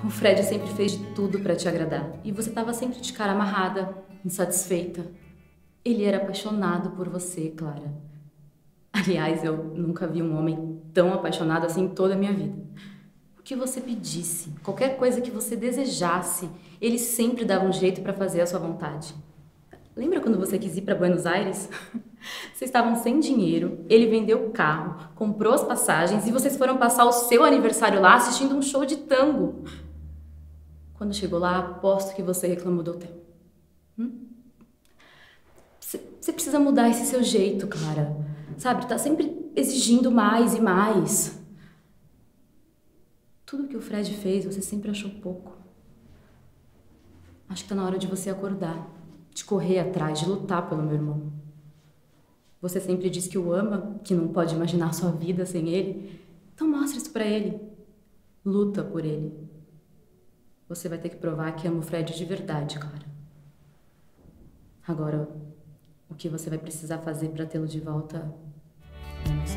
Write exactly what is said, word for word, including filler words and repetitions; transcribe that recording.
O Fred sempre fez de tudo pra te agradar. E você tava sempre de cara amarrada, insatisfeita. Ele era apaixonado por você, Clara. Aliás, eu nunca vi um homem tão apaixonado assim em toda a minha vida. O que você pedisse, qualquer coisa que você desejasse, ele sempre dava um jeito pra fazer a sua vontade. Lembra quando você quis ir pra Buenos Aires? Vocês estavam sem dinheiro, ele vendeu o carro, comprou as passagens e vocês foram passar o seu aniversário lá assistindo um show de tango. Quando chegou lá, aposto que você reclamou do hotel. Hum? Você precisa mudar esse seu jeito, Clara. Sabe, tá sempre exigindo mais e mais. Tudo que o Fred fez, você sempre achou pouco. Acho que tá na hora de você acordar, de correr atrás, de lutar pelo meu irmão. Você sempre diz que o ama, que não pode imaginar sua vida sem ele. Então mostra isso pra ele. Luta por ele. Você vai ter que provar que ama o Fred de verdade, Clara. Agora, o que você vai precisar fazer pra tê-lo de volta, eu não sei.